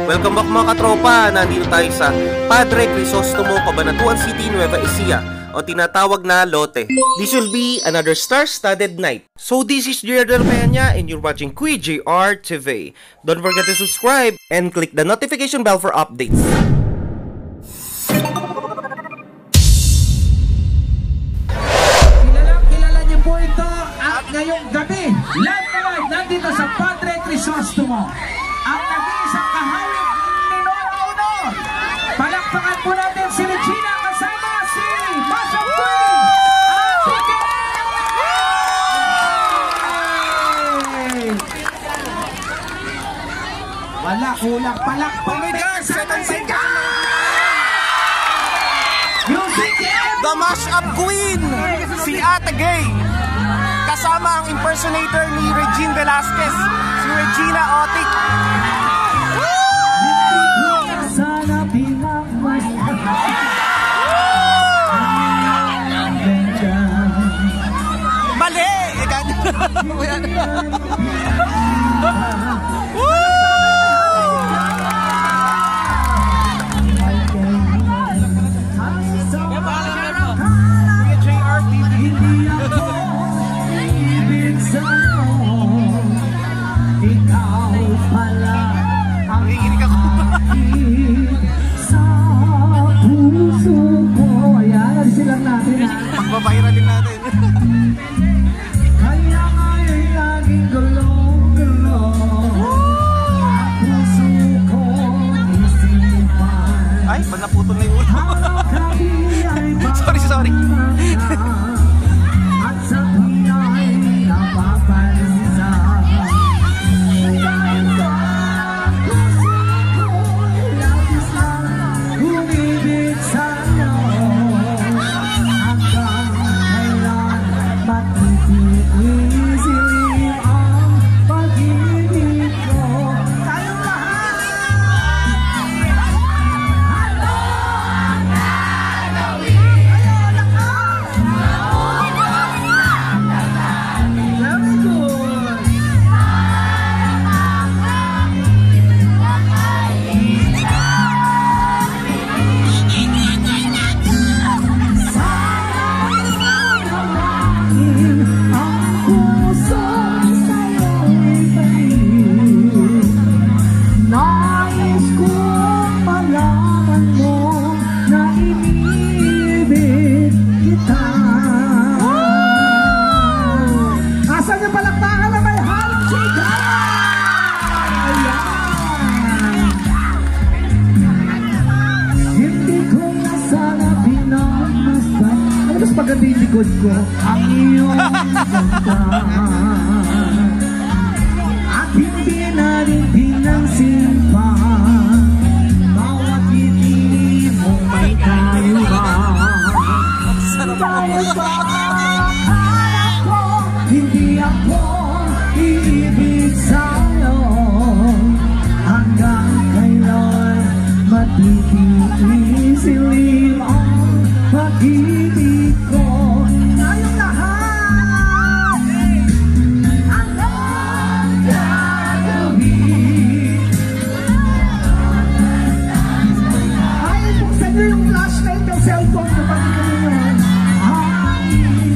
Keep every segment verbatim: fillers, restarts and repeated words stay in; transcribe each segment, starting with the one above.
Welcome back mga katropa! Nandito tayo sa Padre Crisostomo, Cabanatuan City, Nueva Ecija, o tinatawag na Lote. This will be another star-studded night. So this is J R Peña and you're watching Kuy J R T V. Don't forget to subscribe and click the notification bell for updates. Kilalang kilala niyo po ito at ngayong gabi, live na live nandito sa Padre Crisostomo. Ang nag-iisang kahawig ni Nora Honor. Palakpakan po natin si Regina kasama si Masha Queen at Tiki! Wala, kulang palakpakan kasama si Music The Mashup Queen, si Ate Gay, kasama ang impersonator ni Regine Velasquez, si Regina Otic. sana pinagmas Mali! Pagbabayran din natin. kaya nga'y laging gulong-gulong puso ko isipan. Ay, ba't naputol na yung ulo? Sorry, sorry. At sa tuwa'y napapansa. Puso ko'y labis lang umibig sa'yo. Hanggang kailan ba't itiisilim ang pag-ibig ko? Tayong lahat! Very good! Ang puso sa'yo'y balik. Nais kong malaman mo na inibig kita. Asan yung palakpakan na may halong chika? Ayan! Hindi ko na sana pinagmasdan. Ano mas maganda yung likod ko? Ang iyong ganda. At hindi na rin pinagsimpan bawat ngiti mong may kaiba. Dahil sa akala ko, hindi ako iibig sa'yo. Hanggang kailan matitiisilim ang pag-ibig ko. Tayong lahat! Anong gagawin? Ay, buksan niyo yung flashlight ng cellphone ko pati kanina. Ay,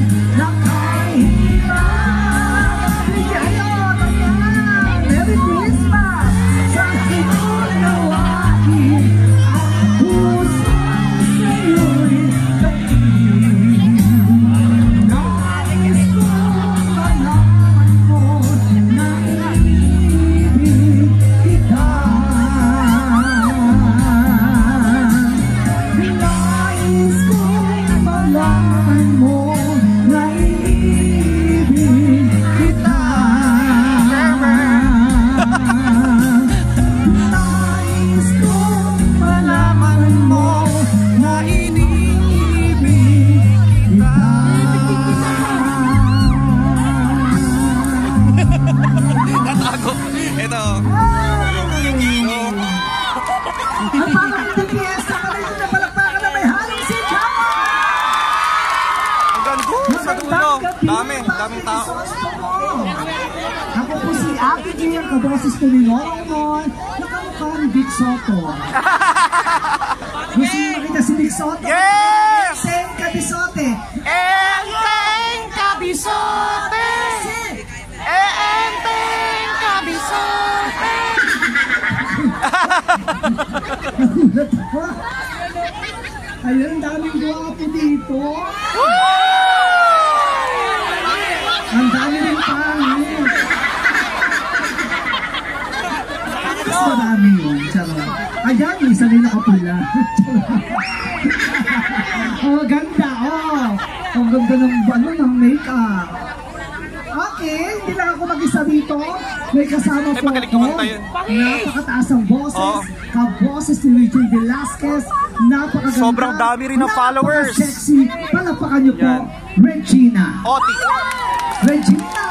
nakahirap. Bigyan nyo, ayan. Merry Christmas! Sa inunawain ang puso sa'yo'y balik. Nais kong malaman mo na inibig kita. Nais kong malaman mo na inibig kita. Nais kong malaman mo na inibig kita. Natago. Ito. Ang parang nagpiesta ka rin na palakpakan na may halong sika. Ang ganda sa dulo. Dami, daming tao. Ako po si Ate Gay, ang kaboses ko ni Nora Honor. Nakamukha mukhang Vic Soto. Gusto mo makita si Vic Soto? Yes! Enteng Kabisote. Enteng Kabisote! Enteng Kabisote! Nagulat ako. Ayun, daming guwapo dito. Ang dami rin pangit. Mas marami yun. Charot. Ayan, yung isa rin nakapula. Oh, ganda. Oh, ang ganda ng, ano, ng make-up. Okay, hindi lang ako mag-isa dito. May kasama po ako. Napakataas ang boses. Oh. Kaboses ni Regine Velasquez. Napakaganda. Sobrang dami rin ng followers. Napaka-sexy. Palapakan niyo po, Yan. Regina. Oti. Regina!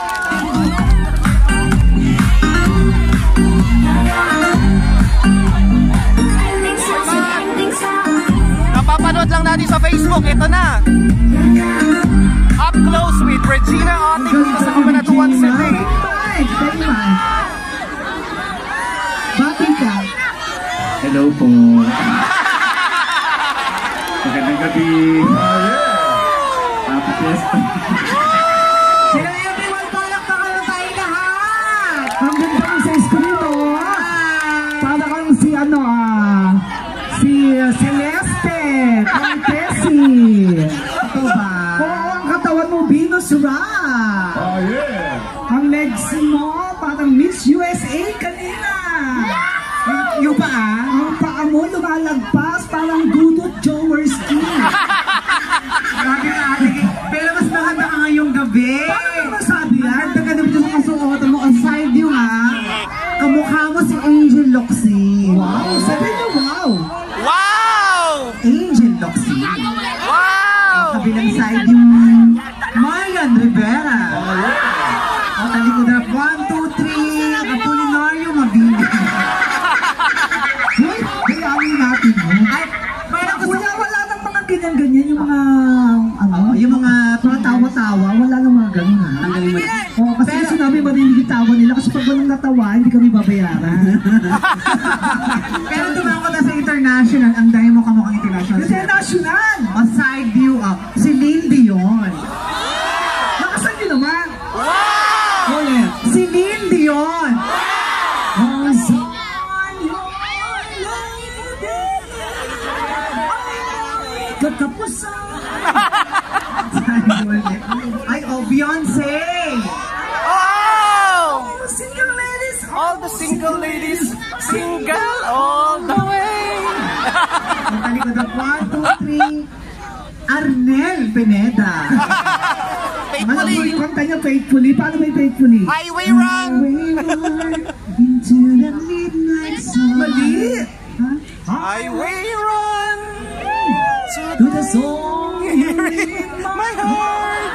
Napapanood lang natin sa Facebook. Ito na. Up close with Regina Oti dito sa Cabanatuan City. Mike, very much. Bakit ka? Hello po. Magandang gabi. Happy Fiesta. Hello everyone, palakpakan na tayo lahat! Ang ganda ng sa screen, oh! Para kang si ano, ah, si uh, Celeste Contesi. Ito ba? Oo, ang katawan mo, Venus Ra. Oh yeah. Ang legs mo, parang Miss U S A kanina. Yung paa? Ang paa mo lumalagpas, parang Dudut Jaworski. Grabe ka, ate. Pero mas maganda ka ngayong gabi. Paano mo nasabi yan? Ganda ka naman sa kasuotan mo. On side view, ha? Kamukha mo si Angel Locsin. Wow, sabi niyo wow. Wow! Angel Locsin. Wow! Kabilang side yung Marian Rivera. O, talikod na. One, two, three. Apolinario Mabini. Hoy, bayanin natin mo. Ay, parang gusto Wala, wala nang mga ganyan-ganyan, yung mga, ano, yung mga tawa-tawa, wala nang mga ganun, ha? Ang galing mo. Oo, kasi gusto namin marinig yung tawa nila, kasi pag walang natawa, hindi kami babayaran. Pero tumako na sa international, ang dahil mo kamukhang international. International! O side view up, si Lindy yun. Nakasan nyo naman! Wow! Ulit! Si Lindy yun. Oh, si... Katapusan! Ay, oh, Beyonce. Oh! Single ladies! All the single ladies, single all the way. Ang talikod na one, two, three. Arnel Pineda. Faithfully, Kanta niya faithfully. Paano may faithfully? highway run. Into the midnight sun. Mali. Ha? Highway run to To the song here in my heart.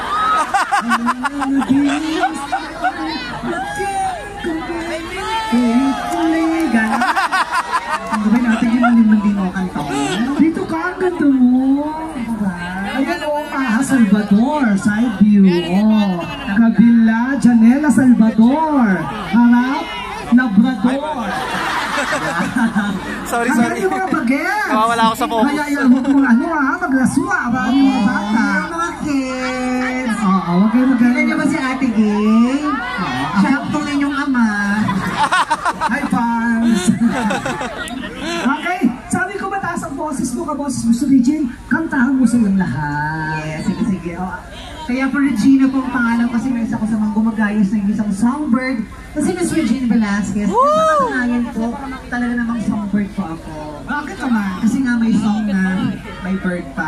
Faithfully. Gano'n. Ang gawin natin yung malimanding o kanta mo. Dito ka, ang ganda mo. Ayan o, ah, Salvador, side view. Oh, kabila, Janela Salvador. Harap, Labrador. Sorry, Ang sorry. ganda yung mga bagets. Nawawala ako sa focus. Kaya yan, huwag mong ano ha, maglaswa. Ang mga bata. Ang mga kids. Oo, huwag kayo Tignan magaling. niyo ba si Ate Gay? Siya ang tunay niyong ama. Hi, fans! Okay, sabi ko mataas ang boses mo, kaboses mo sa Regine, kantahan mo silang lahat. Yes, sige, sige. Oh, kaya po Regina po ang pangalan kasi may isa ko sa mga gumagayos ng isang songbird. Kasi Miss Regine Velasquez, nakakanayan po, talaga namang songbird po ako. Bakit naman? Kasi nga may song na may bird pa.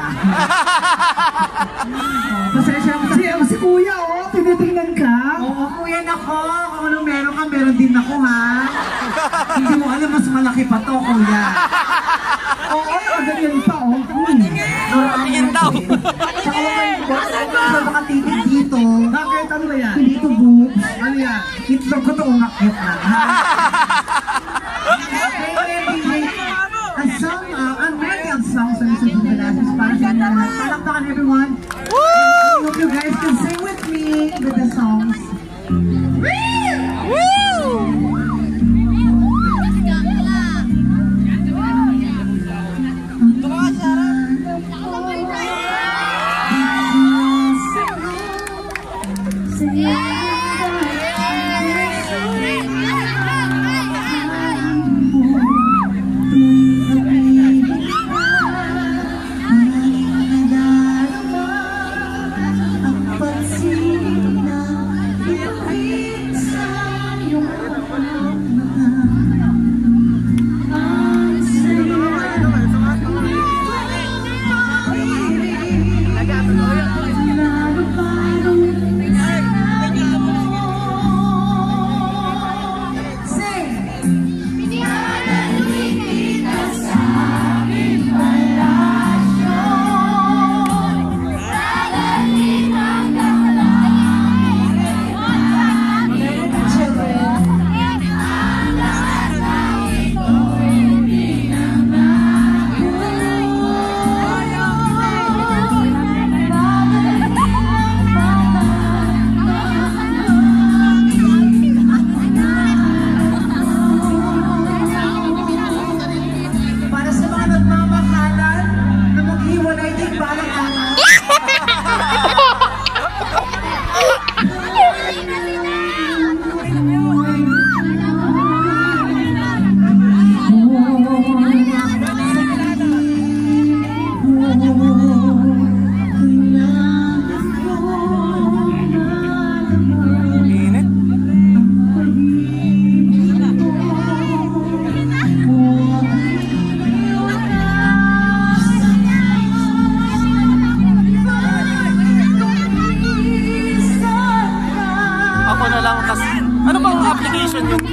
Oh, pasensya ako sa... Si, si Kuya, oh, tinitingnan ka. Oo, kuya nako. Kung anong meron ka, meron din ako, ha? Hindi mo alam, mas malaki pa to, kuya. Oo, nakaganyan pa, oh. Tingin daw. Tsaka huwag kayo makatitig dito. Bakit? Ano ba yan? Dito, boobs. Ano yan? Itlog ko to umakyot na. Okay, okay. Ang song, uh, ang many of songs sa Mister Velasquez para sa inyo lahat. Palakpakan everyone. I hope you guys can sing with me with the songs. Woo!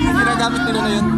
Ginagamit nila na yun.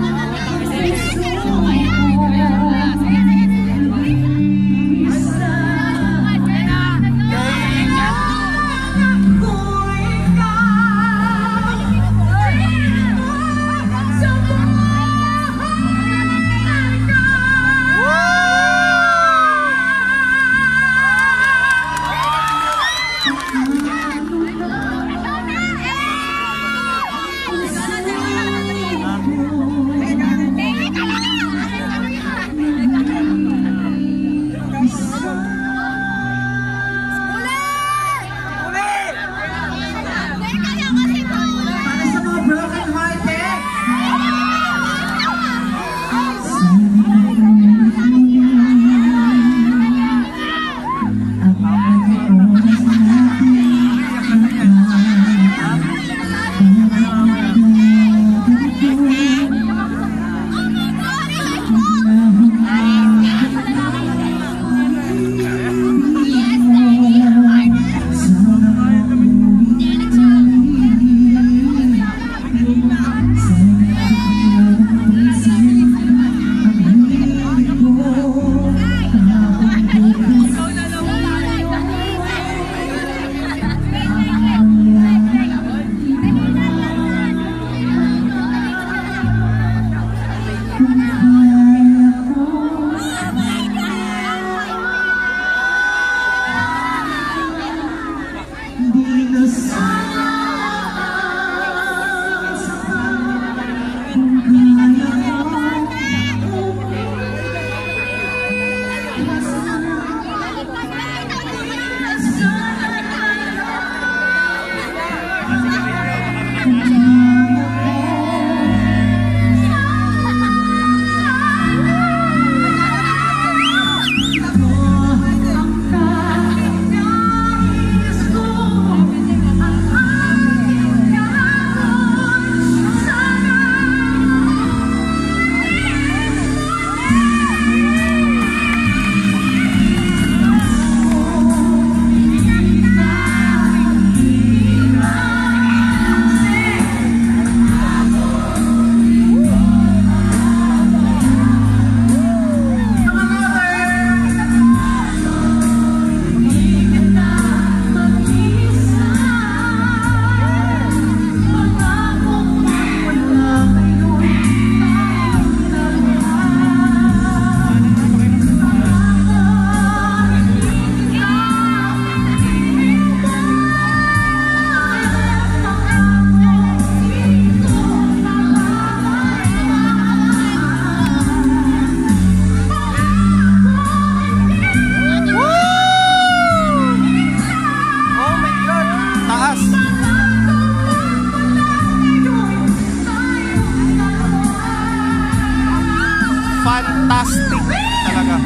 Fantastic talaga.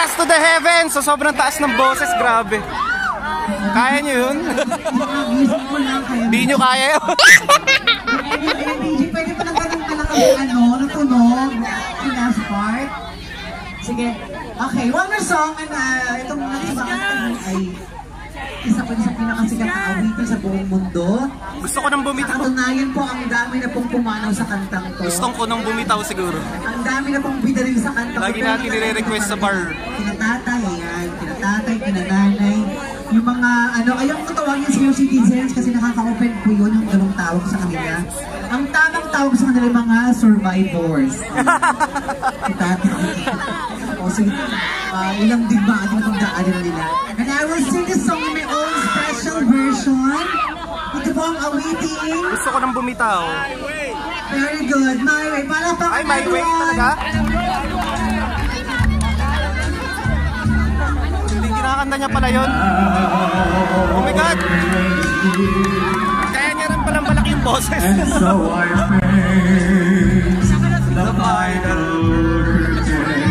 Taas to the heavens! So sobrang taas ng boses, grabe. Kaya nyo yun? Hindi nyo kaya yun. D J, pwede pa lang ganun ka lang kami, ano, natunog. Yung last part. Sige. Okay, one more song. And uh, itong natibangan ay isa pa sa pinakasikat na awitin sa buong mundo. Gusto ko nang bumitaw. Sa katunayan po, ang dami na pong pumanaw sa kantang to. Gustong ko nang bumitaw siguro. Ang dami na pong bida rin sa kantang to. Lagi natin nire-request sa bar. Kinatatay, ayan. Kinatatay, kinananay. Yung mga, ano, ayaw ko tawagin senior citizens kasi nakaka-open po yun yung ganong tawag sa kanila. Ang tamang tawag sa kanila yung mga survivors. Kinatatay. O sige, uh, ilang digma at yung pagdaanan nila. And I will sing this song in my own special version. Ito po ang awiting. Gusto ko nang bumitaw. Very good. My way. Para pa Ay, my way talaga? Hindi kinakanta niya pala yun. Oh my God! Kaya niya rin palang malaki yung boses. And so I face the final day.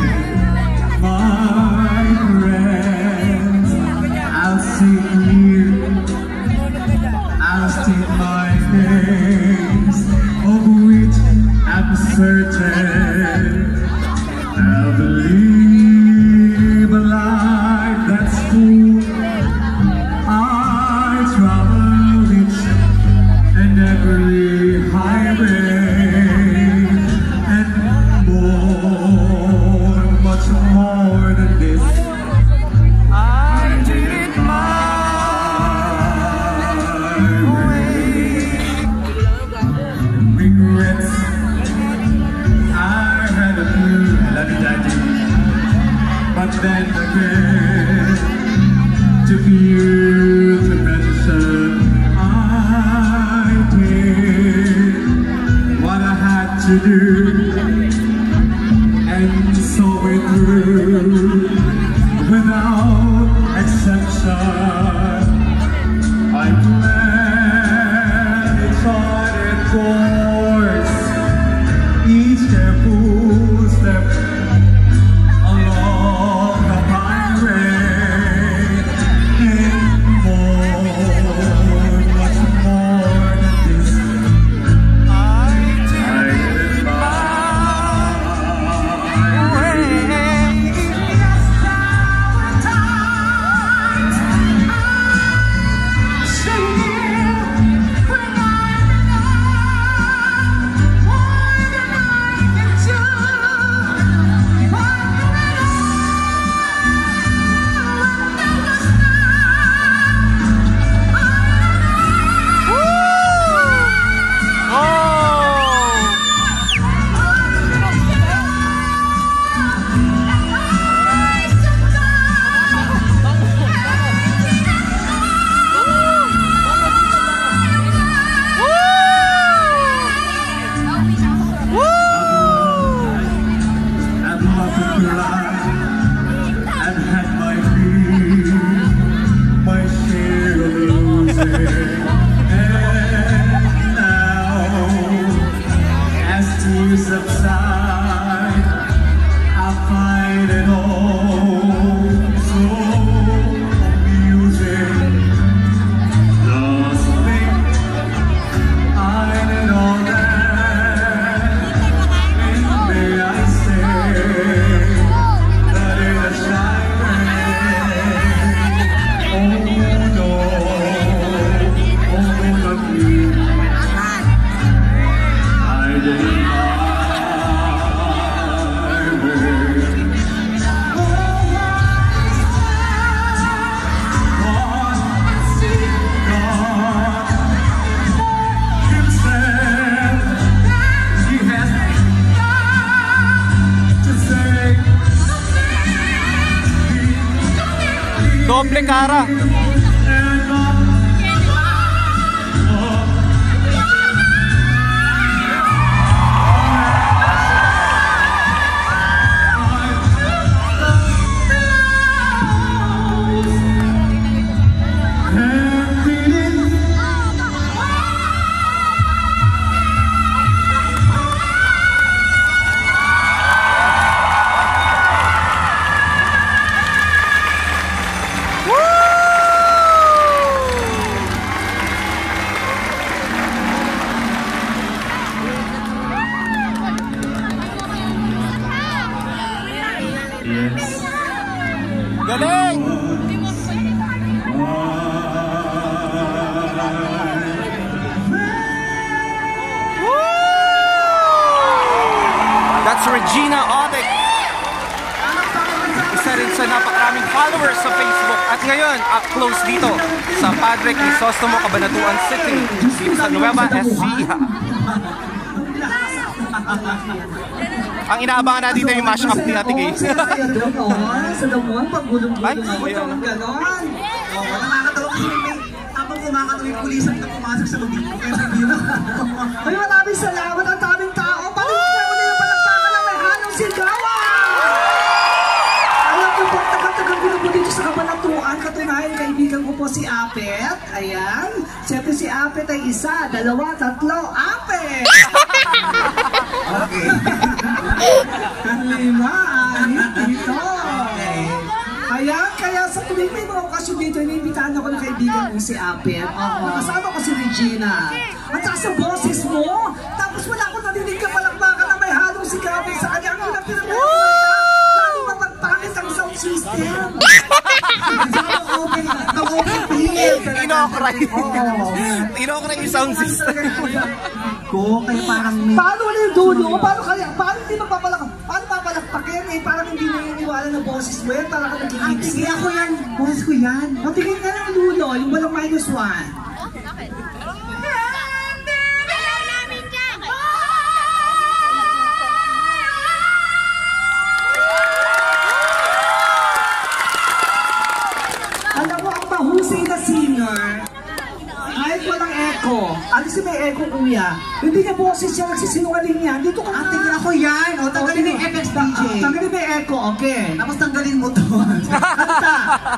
My friends, I'll sit here, I'll state my things, of which I'm certain. I'll believe a life that's full. I travel each and every highway, and more, much more than this. I did it my way. Regrets, I had a few, la-di-da-di. But then again, to few to mention, I did what I had to do, and so it through without exception. I planned a charted course, each careful step along the highway, and more, much more than this. I did it my way. Subside, I find it all so amusing. Just think I did all that, and may I say that in a shy way. Oh no, oh not me. I did. Doble cara. Yes. Galing! That's Regina Otic. Isa rin sa napakaraming followers sa Facebook. At ngayon, up close dito sa Padre Crisostomo, Cabanatuan City, dito sa Nueva Ecija. Ang inaabangan natin dito yung mashup ni Ate Gay. Sa damon, pag-gulong-gulong Ay, ako, ayun. ganon. Oo, nakakatawa kasi may habang kumakatawid pulisan na pumasok sa lubid ko kaya hindi na. Ay, maraming salamat ang daming tao. Paligyan ko na yung palakpakan na may halong sigawan! Alam niyo po, tagal-tagal ko na po dito sa Cabanatuan. Katunayan, kaibigan ko po si Apet. Ayan. Siyempre si Apet ay isa, dalawa, tatlo, Apet! Okay. Lima, anim, dito. Ayan, kaya sa tuwing may mga okasyon dito, iniimbitahan ako ng kaibigan mo si Apet. Nakasama ko si Regina. At saka sa boses mo, tapos wala akong narinig ka palakpakan na may halong sigapin sa kanya. Ang hirap pinapalakpakan. Lalo mapagpangit ang sound system. Open, open field. Inokray. Inokray yung sound system. Ko, kaya parang may... Paano wala yung dulo? Paano kaya? Paano hindi magpapalak? Paano papalakpakin? Eh, parang hindi naniniwala ng boses mo yan. Parang ka Ah, nag-i-mix. sige ako yan. Boss ko yan. Matigil ka ng dulo, yung walang minus one. Alam mo, ang mahusay na singer, kahit walang echo, alis may echo kuya, hindi niya boses siya, nagsisinungaling niya, dito ka Ate, ako yan. O, tanggalin mo yung F X D J. Tanggalin mo yung echo, okay. Tapos tanggalin mo to. Kanta.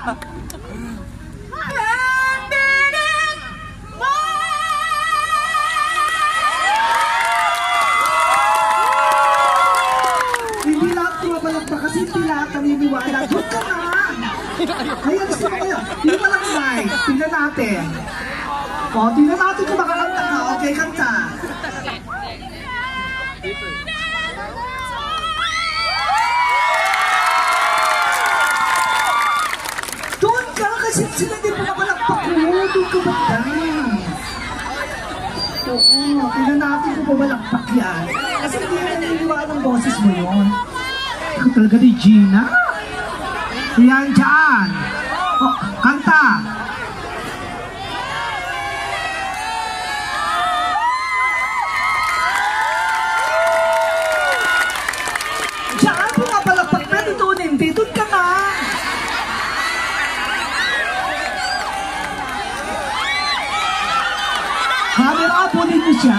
Hindi lahat tumabalakpa kasi hindi lahat naniniwala. Doon ka na! Kaya gusto ko kayo. Hindi pa lang mic. Tingnan natin. O, tingnan natin kung makakanta ka. Okay, kanta. Doon ka kasi sila din pumabalakpak ko. Doon ka ba down? Oo, tingnan natin kung pumalakpak yan. Kasi hindi na naniniwala ng boses mo yun. Ikaw talaga ni Gina? Yan, dyan. O, kanta. Diyan, pumapalakpak na dito, hindi. Doon ka na. Camera, apunin niyo siya.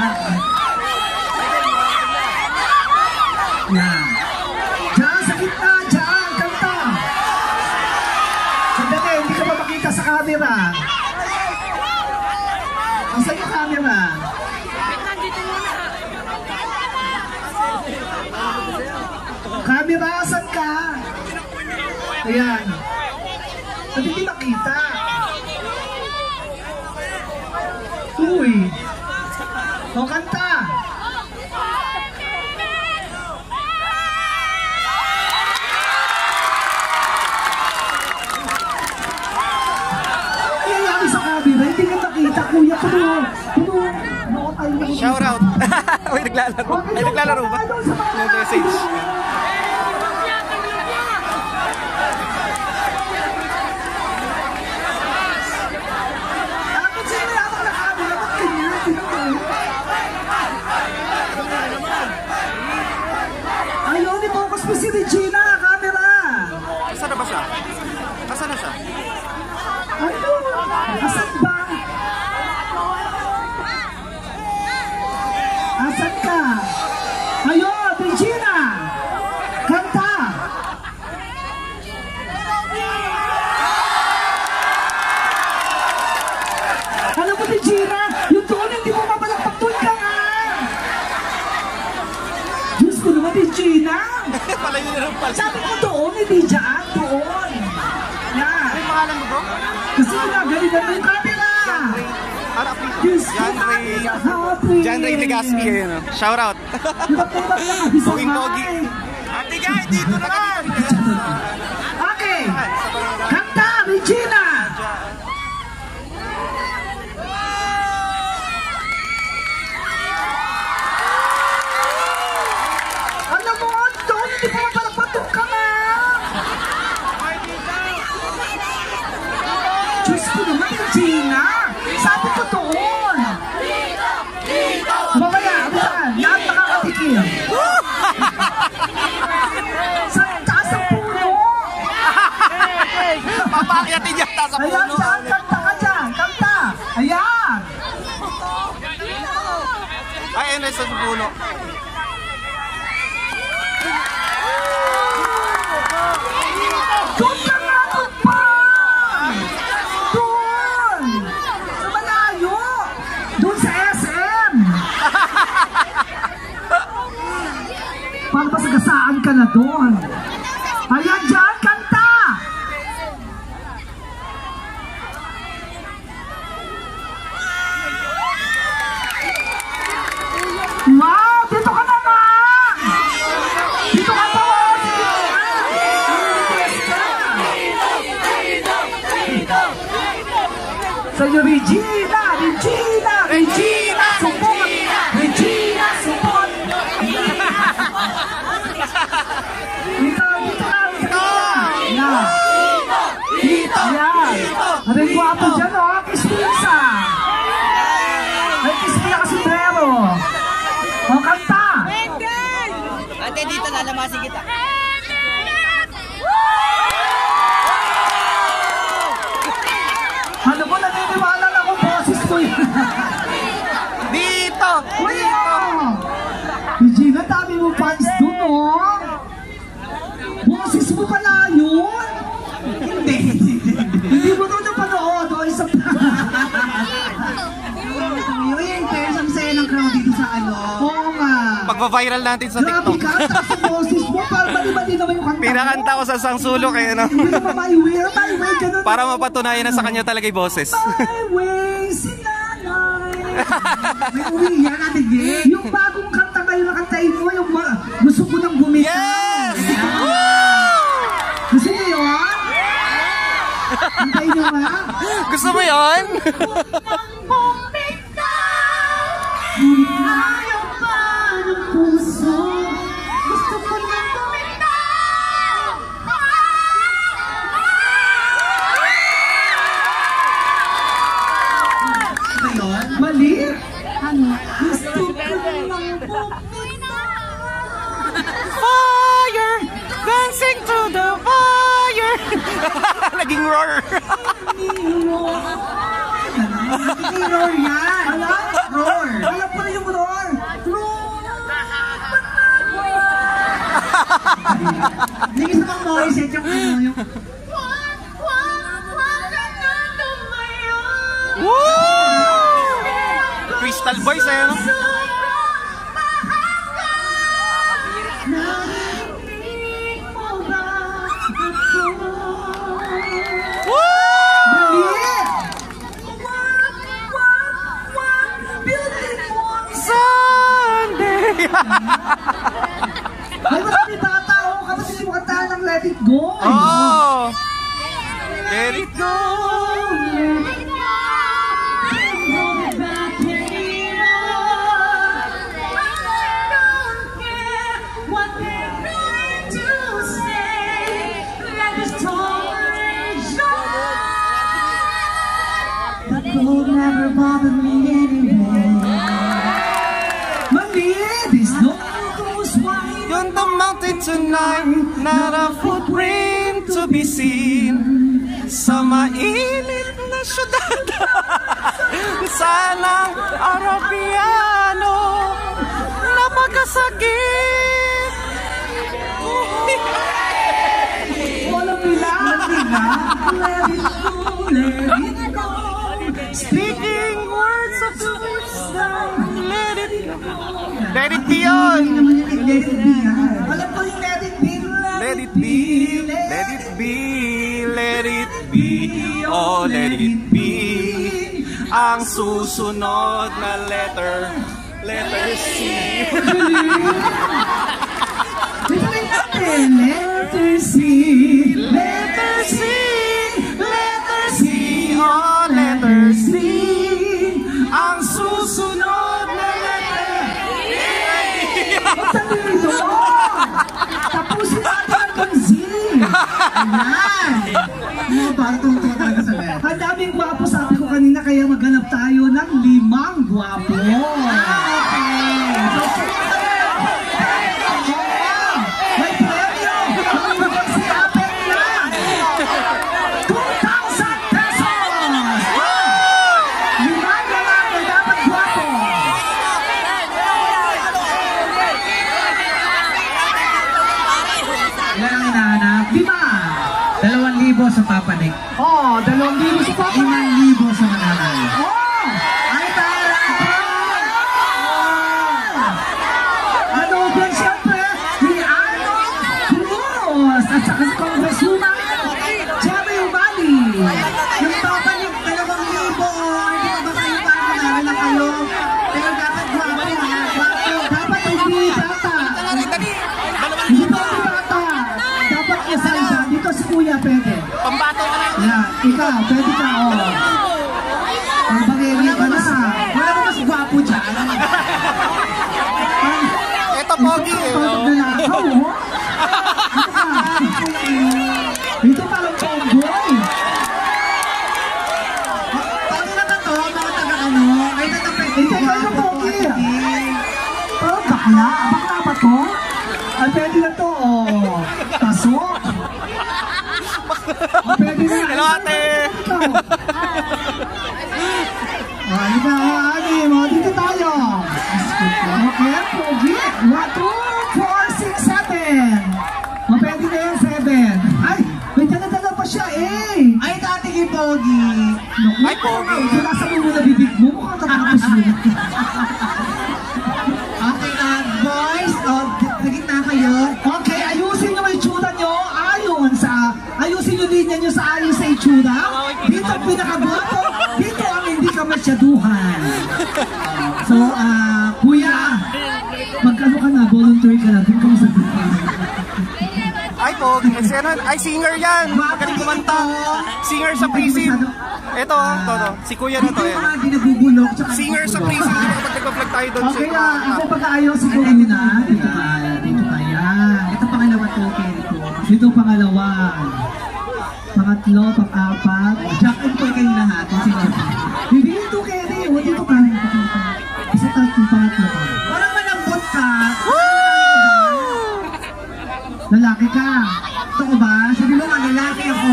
Yan. Diyan, sa gitna, diyan, kanta. Sandali, hindi ka pa makita sa camera. Asan yung camera? Camera, asan ka? Ayan. Ba't hindi makita? Uy. O, kanta. Nangyayari sa camera, hindi ka makita, kuya. Puno, puno. Puno tayo na. Shout out. Uy, naglalaro. Ay, naglalaro ba? Yung message. Dapat sino yata na camera, ba't ganyan? Tingnan mo. Ayaw, ni-focus mo si Regina, camera. Asan na ba siya? Asan na siya? Ano? Asan ba? Asan ka? Ayun, Regina! Kanta! Alam mo, Regina, yung doon hindi mo mabalakpak, doon ka nga! Diyos ko naman, Regina! Palayo na lang pala. Sabi ko doon, hindi dyan, doon! Yan! Ano yung pangalan mo bro? Kasi ginagalingan mo yung camera! Ano apelido? Diyos ko, John Ray. happy! John Ray Legaspi. Ayun, oh. Shout out. Hirap na hirap na, Poging pogi. Ate Guy, dito na kami. Papakyatin yata sa puno. Ayan, dyan, kanta ka dyan, kanta. Ayan. Ay, ano sa puno? Doon ka nga, doon pa! Doon! Sa malayo! Doon sa S M! Pampasagasaan ka na doon. Ayan dyan, kanta! Wow! Dito ka naman! Dito ka pa! Sa'yo, Regina! Regina! Regina! Support! Regina! Support! Dito! Dito ka! Dito! Yan! Dito! Yan! Aray guwapo dyan, oh! Kispisa! Ay, kispila ka sombrero! O, kanta! Ate, dito lalamasin kita. Ano ko, naniniwala na kung boses ko yun. Dito! Uy, oh! Regina, dami mo fans dun, oh! Boses mo pala yun? Hindi, hindi. Hindi mo doon napanood, oh, isa pa. Uy, yung pairs ang saya ng crowd dito sa ano. Oo nga. Pagpa-viral natin sa Grabe TikTok. ka, tapos yung boses mo, para mali-mali naman yung kanta mo. Pinakanta ko sa sang sulok eh, no? Hindi ka pa my way, my way, ganun. Para mapatunayan na sa kanya talaga yung boses. My way, sinanay. May uwi yan, Ate Vic. Yung bagong kanta ngayon na kantahin mo, yung ma- gusto ko nang bumitaw. Yes! Gusto niyo yun? Kantahin niyo nga. Gusto mo yun? Ayaw pa ng puso. Gusto ko nang bumitaw. Ito yun? Mali? Ano? Gusto ko nang bumitaw. Fire! Dancing to the fire! Naging roar! Hindi roar yan. Ano? Roar. Alam ko na yung roar. Roar! Hindi gusto pang noise eh. Yung ano, yung... Woo! Crystal Boys eh, no? Mali! Sunday! Ay, marami bata ako. Kapag hindi mo kantahan ng Let It Go. Oh! Let it go! Cold never bothered me anyway. Mali! This no goes wide. On the mountain tonight, not a footprint to be seen. Sa mainit na syudad, sanang Arabiano, napakasakit. Walang nila. Let it go, let it go. Speaking words of wisdom, let it go. Let it be on. Let it be. Alam ko yung let it be. Let it be, let it be, let it be, oh let it be. Ang susunod na letter, letter C. Dito rin natin. Letter C. Letter C, letter C, oh letter C. Ang susunod na letter. Talino! Tapusin natin ang Z. Ayan. Ano, parang tungtong talaga sa net. Ang daming gwapo, sabi ko kanina, kaya maghanap tayo ng limang gwapo. Ah, okay. May premyo! Ang si Apple lang! Kung Ilan ang hinahanap? Lima. Dalawang libo sa papanik. Oh, dalawang libo sa papa. Limang libo sa mananalo. Oh! Ay, tara! Ano din siyempre, si Ano Cruz at saka si Congresswoman Jerry Umali. Yung papanik, dalawang libo. Hindi ba ba kayo para manalo na kayo? Pero dapat guwapo ha. Guwapo. Dapat hindi bata. Hindi ba si bata? Dapat isa-isa. Dito si Kuya pwede. Pambato ka na. Yan, ikaw, pwede ka, oh. Ang bagay ka na. Wala ba mas guwapo dyan? Ito, Pogi eh. Pagod na nakaw, oh. Ito parang tomboy. Pag na ba to, mga taga-ano? Ay, tatapit. Ito ba yung Pogi? Oh, bakla? Bakla ba to? Ay, pwede na to, oh. Pasok. Oh, pwede na. Hello, ate. Ito. Oh, ito, Ani, oh, dito tayo. Okay, Pogi. One, two, four, six, seven. Oh, pwede na yan, seven. Ay, may dala-dala pa siya, eh. Ay, dati kay Pogi. Ay, Pogi. Ito nasa mo na bibig mo. Mukhang tatapos yun. Okay, uh, boys, oh, naging na kayo. Okay, ayusin nyo yung itsura nyo ayon sa, ayusin yung linya nyo sa ayon sa itsura. Dito ang pinakagwapo, dito ang hindi ka masyaduhan. So, ah, kuya, magkano ka na, voluntary ka na, doon ka masagutin. Ay, Pogi. Kasi ano, ay, singer yan. Magaling kumanta. Singer sa Prism. Ito, ito, ito. Si Kuya na to. Ito Yan. mga dinabubulok. tsaka Singer sa Prism. Di ba kapag nagpa-vlog tayo doon Okay sa... na, ako pag-ayos, siguro Ay, na. Dito ka, dito ka, yan. Ito pangalawa to, Kerito. Dito pangalawa. Pangatlo, pang-apat. Jack and Toy kayo lahat. Kasi Jack. Hindi dito, Kelly. O, dito ka. Isa tayo, pangatlo ka. Parang malambot ka. Lalaki ka. Ito ko ba? Sabi mo nga, lalaki ako.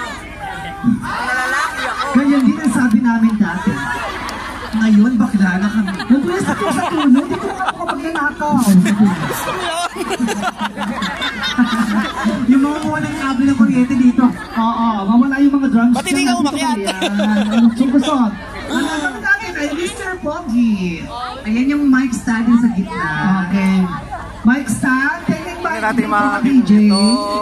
Ganyan din ang sabi namin dati. Ngayon, bakla na kami. Nagpuyas ako sa tulog, dito ako kapag nanakaw. Yung mga walang kable ng kuryente dito. Oo, mawala yung mga drums. Ba't hindi ka umakyat? Ano, sukusot. Ano naman natin ay mister Pogi. Ayan yung mic stand sa gitna. Okay. Mic stand, taking mic. Hindi natin yung mga D J. dito.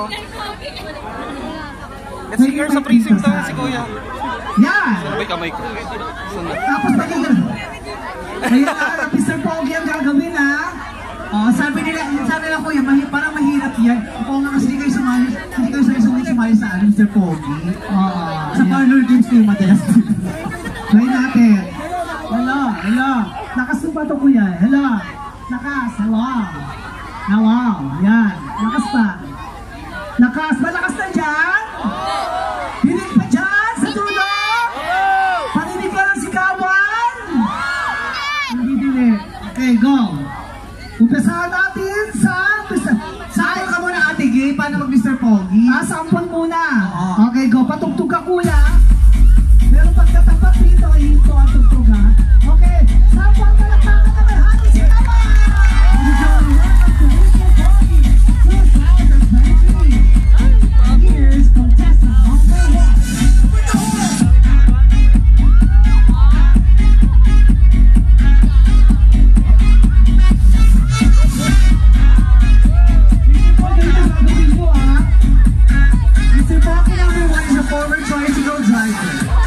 At singer sa Prism to, si Kuya. Yan. Sabay kamay ko. Sunod. Tapos magiging. Ngayon na, mister Pogi ang gagawin ha. Oh, sabi nila, sabi nila kuya, mahi, parang mahirap yan. Oo nga kasi hindi kayo sumali, hindi kayo sumali, sumali, sumali sa amin, Sir Pogi. Oo. Sa parlor games kayo madalas. Try natin. Hello, hello. Lakas mo ba ito, kuya? Hello. Lakas, hello. Hello, yan. Lakas pa. Lakas, malakas na dyan? Pinig pa dyan sa dulo? Paninig ka ng sikawan? Hindi dinig. Okay, go. Umpisahan natin sa... Saan ka muna, Ate Gay? Paano mag-Mister Pogi? Ah, sampon muna. Oo. Okay, go. Patugtog ka, kuya. Pero pagkatapat dito, ito ang tugtog, ha? Okay. Sampon, palakpakan na may hati si Tama! Welcome to mister Pogi twenty twenty-three. Here's contestant number one. Mister Pogi number one is a former tricycle driver.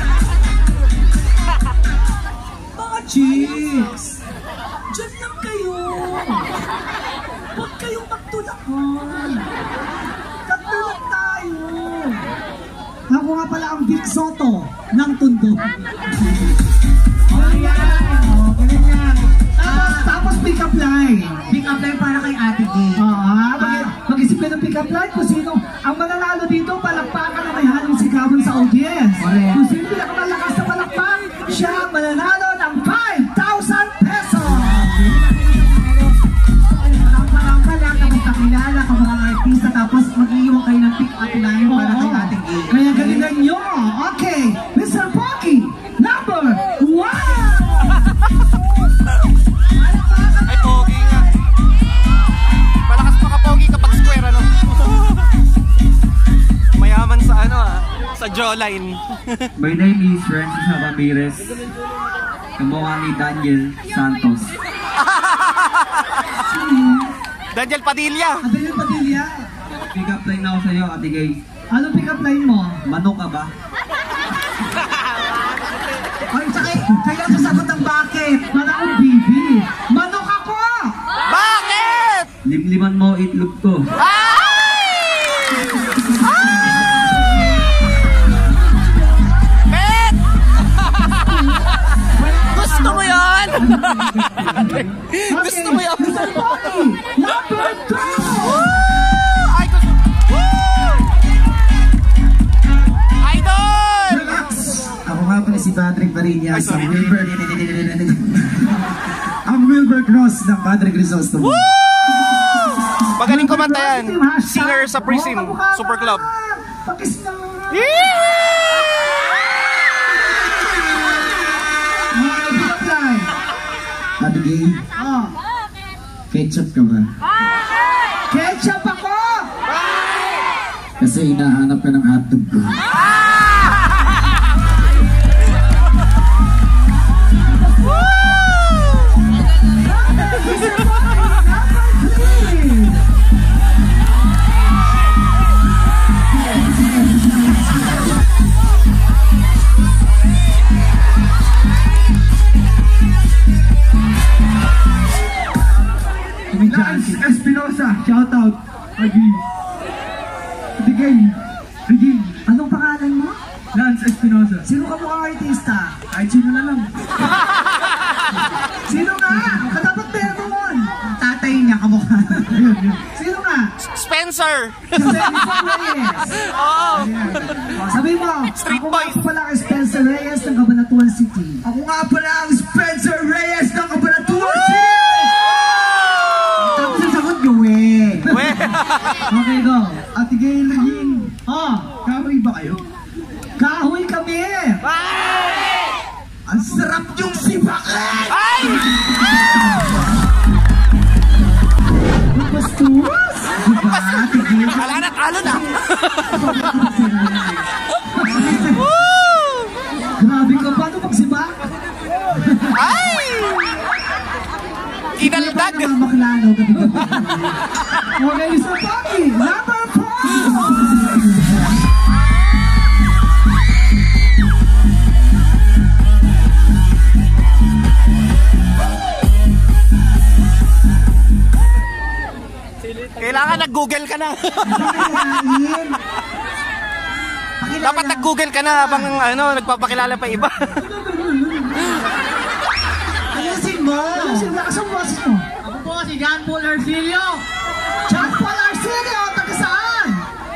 Mga chicks! Diyan lang kayo! Huwag kayong magtulakan! Tatlo lang tayo! Ako nga pala ang Vic Soto ng Tondo. Oh, yan. Oh, ganun yan. Tapos, tapos pick up line. Pick up line para kay Ate Gay. Oo, mag- mag-isip ka ng pick up line kung sino ang mananalo dito, palakpakan na may halong sigawan sa audience. Correct. Kung sino pinakamalakas na palakpak, siya ang mananalo ng five thousand pesos! Rampa-rampa lang, kapag kakilala ka mga artista, tapos mag-iiwan kayo ng pick up line para kay Ate Gay. Kaya galingan nyo. Okay, mister Pogi, number one! Ay, Pogi nga. Malakas pa ka, Pogi, kapag square, ano? jawline. My name is Francis Ramirez. Kamukha ni Daniel Santos. Daniel Padilla. Adel Padilla. Pick up line ako sa'yo, Ate Gay. Anong pick-up line mo? Manok ka ba? Ay, tsaka kaya sasagot ang bakit. Manakong bibi. Manok ako! Bakit? Limliman mo itlog ko. Bet! Gusto mo yan? Gusto mo yan? Mister Bonnie, number two! Ay, gusto. Idol! Relax! Ako nga pala si Patrick Barilla Ay, sa sorry. Wilbert. Ang Wilbert Cross ng Padre Crisostomo. Magaling kumanta yan. Singer sa Prism Super Club. Pakis na! Mga pick-up line. Ate Gay, Oh. ketchup ka ba? Ketchup ako! Kasi hinahanap ka ng hotdog ko. Mister Bonnie, number three! Lance Espinosa, shout out. Agi. Bigay. Bigay. Anong pangalan mo? Lance Espinosa. Sino ka mukhang artista? Kahit sino na lang. Sino nga? Kadapat meron mo. Tatay niya kamukha. Sino nga? Spencer! Spencer Reyes. Oo. Oh, sabi mo, Street ako Boys. nga pala ang Spencer Reyes ng Cabanatuan City. Ako nga pala ang Spencer Reyes ng Cabanatuan City! Tapos ang sagot nyo eh. We. Okay, go. Ate Gay Laging. Oh, kahoy ba kayo? Kahoy kami! Ang sarap yung sibakan! Ay! Ang bastos! Diba, Ate Gay? Wala na, talo na. Grabe ka, paano magsibak? Ay! Kinaldag. Namamaklano gabi-gabi. Okay, Mister Bonnie, number four! Kailangan nag-google ka na. Pakilalain. Dapat nag-google ka na habang ano, nagpapakilala pa iba. Ayusin mo! Ayusin mo! Lakas ang boses mo! Ako po si John Paul Arcilio. John Paul Arcilio! Taga saan?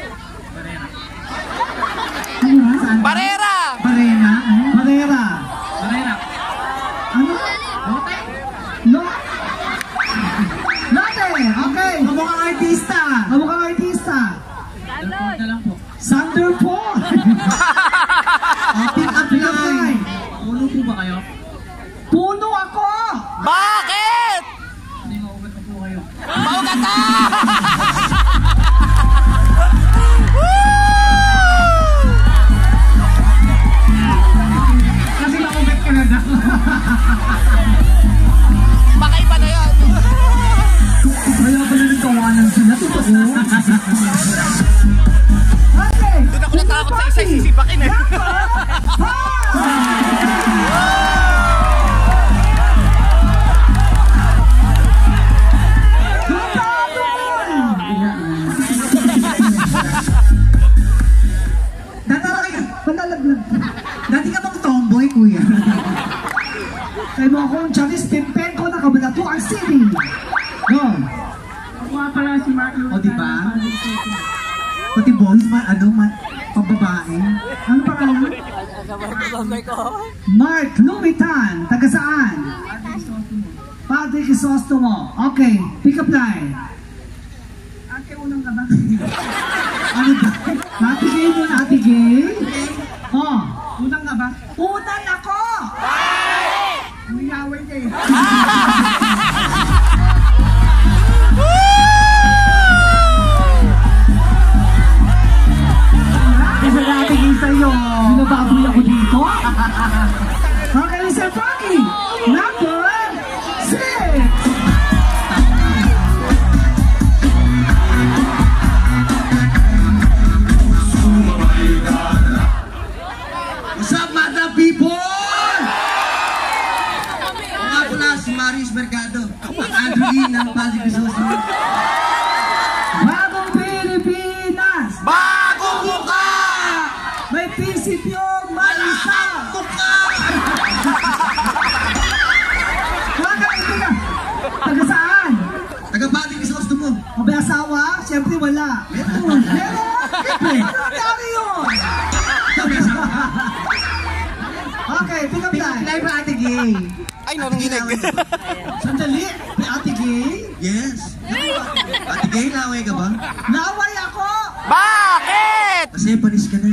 Ano nga? Saan? Barera! Barena? Barera. Barera. Ano? Lote. Lo? Lote! Okay! Kamukhang artista! Kamukhang artista! Dalpon na lang po. Sander Paul! Pick up line! Ulo po ba kayo? Puno ako! Bakit? Hindi maugat na po kayo. Maugat na! Kasi makugat ka na daw. Baka iba na yan. Kaya pala nagkawanan sila. Totoo. Okay! Doon ako natakot sa isa sisipakin eh. Dati ka bang tomboy, kuya? Kaya mo akong Charis Pimpenko na Cabanatuan City. Go! Ako nga pala si Mark Lewis. O, diba? Pati boys, ma ano, ma pambabae. Ano pa ka? Mark Lumitan, taga saan? Padre Crisostomo. Okay, pick up line. Ate, unang ka ba? Ano ba? Ate Gay mo na, Ate Gay? Oh, Unang ka ba? unan ako! Umiyaway ka eh. Isa na Ate Gay sa'yo. ng Padre Crisostomo. Bagong Pilipinas! Bagong mukha! May prinsipyong malisa! Mukha! Wala ito na! Taga saan? Taga Padre Crisostomo. O may asawa? Siyempre wala. Meron! Meron! Siyempre! Ano yun? Okay, pick up line. Live Ate Gay. Ay, nanginig. Sandali, may Ate Gay? Yes. Ate Gay, laway ka ba? Naway ako! Bakit? Kasi panis ka na.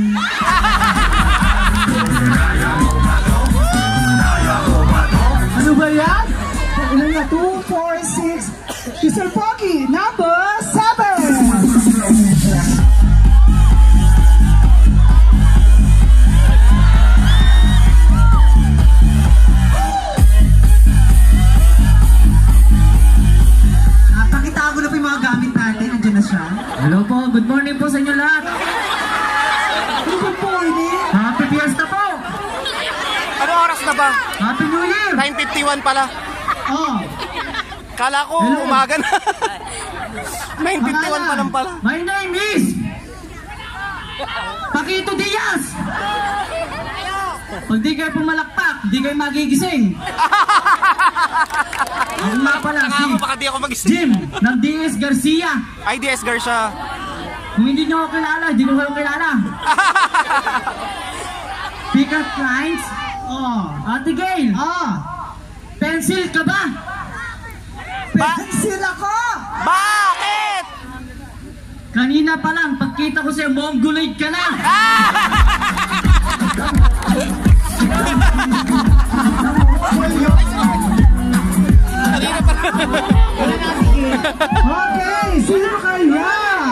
Ano ba yan? Ano nga? two, four, six. Mister Pogi, number seven! Pakita ko na po yung mga gamit natin. Nandiyan na siya. Hello po, good morning po sa inyo lahat. Ano ba po ini? Happy Fiesta po! Ano oras na ba? Happy New Year! nine fifty-one pala. Oh, Kala ko Hello. umaga na. nine fifty-one pa lang pala. My name is Paquito Diaz! Pag di kayo pumalakpak, di kayo magigising. Ako nga pala Tanga si ako, baka di ako mag-isip. Jim ng D S Garcia. Ay, D S Garcia. Kung hindi nyo ako kilala, hindi ko kayo kilala. Pick-up lines. oh, Ate Gail, ah, pencil ka ba? pencil ako! Bakit? Kanina pa lang, pagkita ko sa'yo, mongoloid ka na. Okay, sino kaya?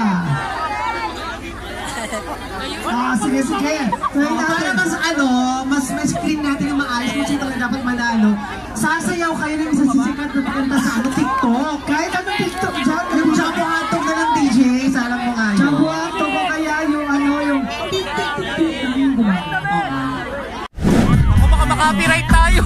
Ah, sige, sige. Try Para natin. mas ano, mas may screen natin yung maayos kung sino na dapat manalo. Sasayaw kayo ng isa sisikat na pagkanta sa ano, TikTok. Kahit anong TikTok dyan, Yung Jumbo Hotdog na ng D J, salam mo nga yun. Jumbo ato ko kaya yung ano, yung Ako baka makapiright tayo.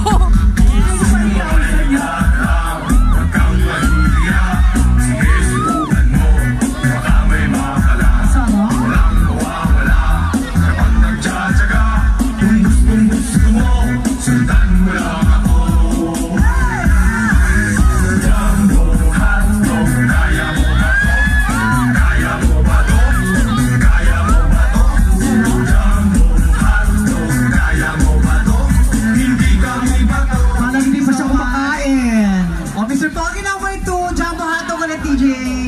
Parang hindi pa siya kumakain. O, Mister Pogi number two, Jumbo Hotdog ulit D J.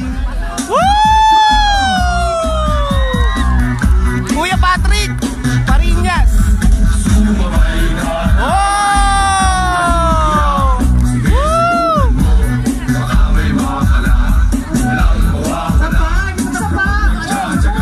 Kuya Patrick, Pariñas. Oh! Sapak! Sapak!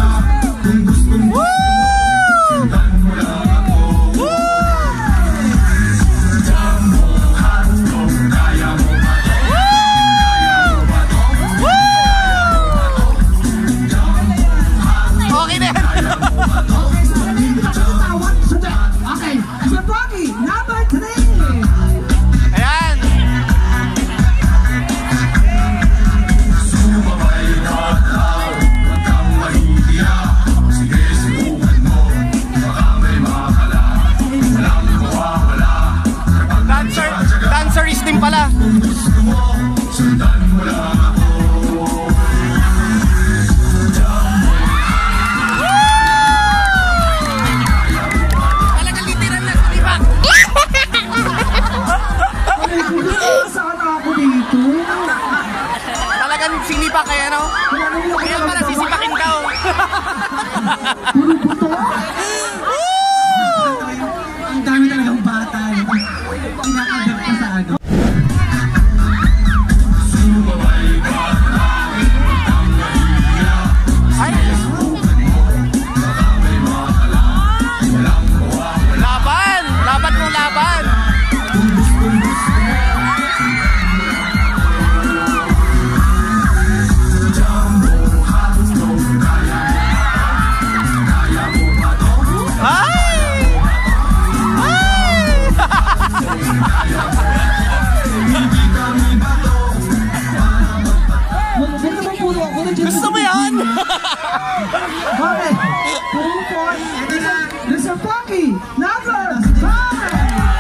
Okay na yan. Okay, Mister Pogi, number three! Ayan. Dancer, dancerist din pala. Talagang literal na sumibak. Saan ako dito? Talagang sinipak kaya, no? Kaya pala sisipakin daw. Puro buto? Ang dami talagang bata. Kinakagat pa sa ano. Ay! Laban! Laban mo laban! two point. Ito na. Mister Pogi, number five.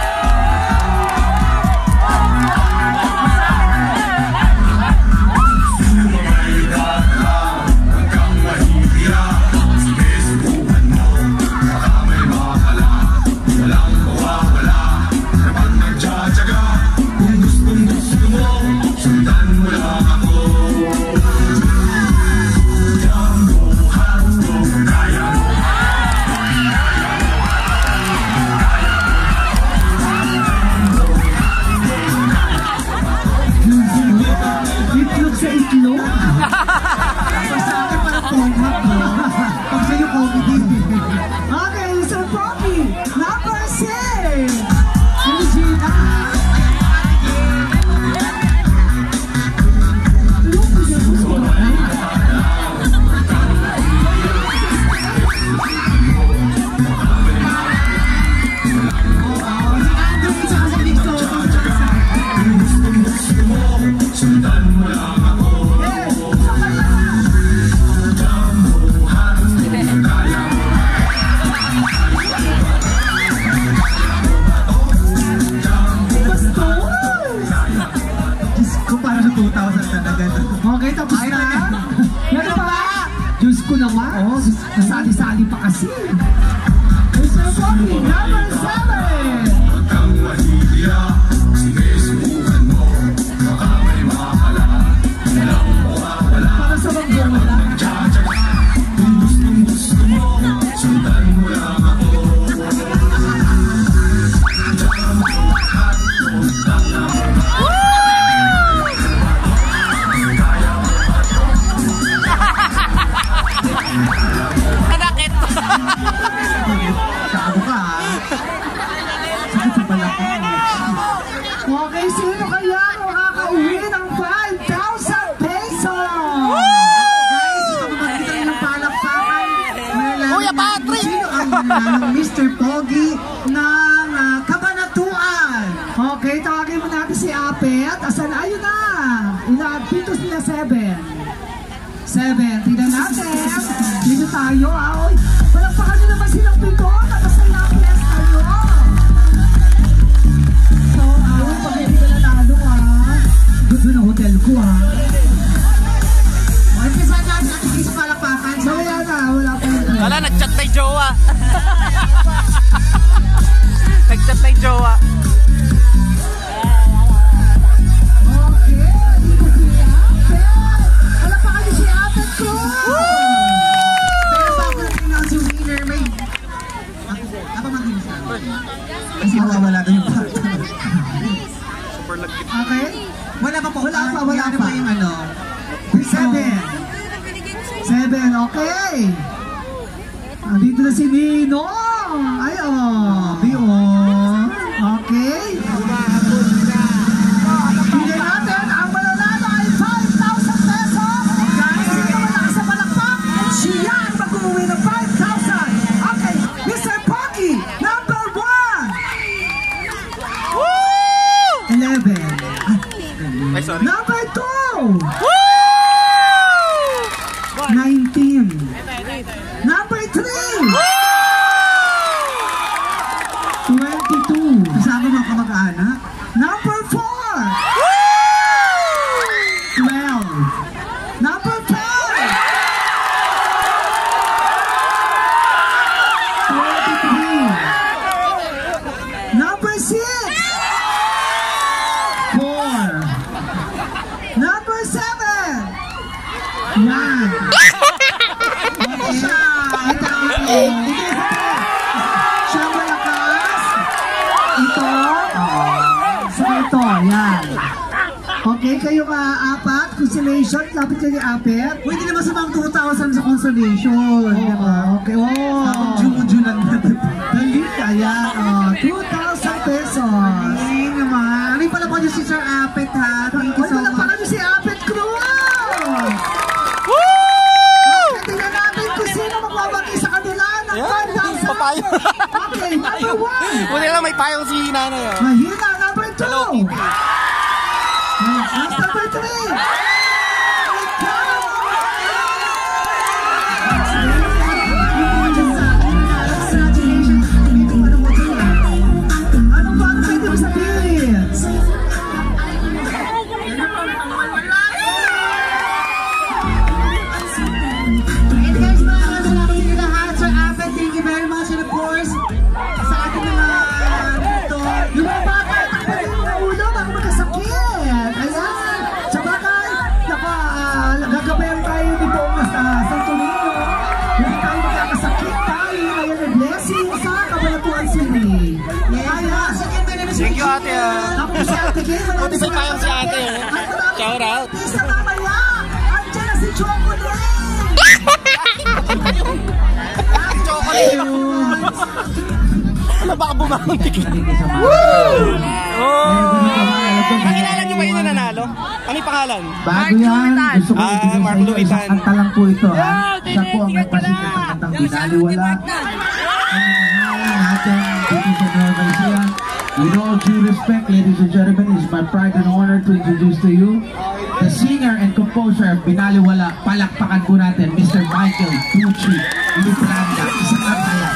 Okay, tapos na. Meron pa? Diyos ko naman. Oh, nasali-sali pa kasi. Mister Pogi, number seven. Para sa magbola. Okay, sino kaya makakauwi ng five thousand pesos? Guys, ito magkita ng palakpakan. Kuya Patrick! Sino ang mananong Mister Pogi ng uh, Kabanatuan? Okay, tawagin mo natin si Apet. Asan? Ayun na! Ilan? Pitos nila seven. Seven. Tignan natin. Dito tayo. Ah. Oy, palakpakan nyo naman silang pito. Nakasaya piyes tayo. So, ah, pag hindi ka nanalo ah. Gusto na hotel ko ah. Okay, kasi saan natin natin sa palakpakan? So, yan na. Wala pa yun. Wala, nag-chat na yung jowa. Nag-chat na yung jowa. Kasi mawawala doon yung part. Okay? Wala pa po. Wala pa, wala Ano pa. pa yung ano? Seven. Seven, okay. Andito na si Nino. Ay, oh. Bio. Okay. Bigyan natin ang mananalo ay five thousand pesos. Guys, sino malakas sa palakpak? Siya ang mag-uwi ng five thousand. Okay, Mister Pogi, number one. eleven. Ay, sorry. Number two. nineteen. Number three. twenty-two. Kasama mga kamag-anak. Number four. twelve. Number five. twenty-three. Number six. four. Number seven. one. Okay siya. Ito. Ito. Siya malakas. Ito. So ito. Yan. Okay, kayo ka apat. Consolation. Lapit kayo ni Apet. Pwede naman sa mga two thousand sa consolation. Diba? Okay. Oh. Tapos jumujunan natin. Dali. Ayan. Oh. two thousand pesos. Ay naman. Ano pala po niyo si Sir Apet ha? Thank you so Wala pa much. kami si Apet Cruz. Tingnan natin kung sino magbabagi sa kanila ng five thousand. Papayo. Okay, number one. Buti lang may payong si nanay. Oh. Mahina, number two. Hello, Kitty. Malakas, number three. Ikaw. Mayor Blessing sa Cabanatuan City. Yes. Thank you, ate. Tapos si Ate Gay, maraming Motivate pa yung si salamat. ate. At maraming Shout out. Isa mamaya, andyan na si Chocolate. Chocolate. Ano baka bumangon? Nakilala niyo ba yung nanalo? Ano yung pangalan? Bago yan, gusto ko Ah, ibigay Mark sa inyo, Luitan. isang kanta lang po ito, ha? Siya po ang nagpasikat ng kantang Binaliwala. Ang nangalan natin dito sa Nueva Ecija. With all due respect, ladies and gentlemen, it's my pride and honor to introduce to you the singer and composer of Binaliwala. Palakpakan po natin, Mister Michael Tucci Litranda. Isang kantaya.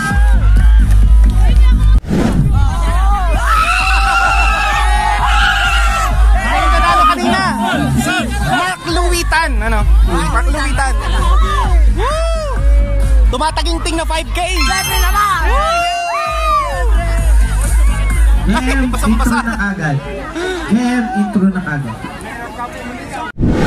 Si Mark Luitan, ano? Mark Luitan. Woo! Tumataginting na five K. Siyempre naman. Game intro na agad. Game intro na agad.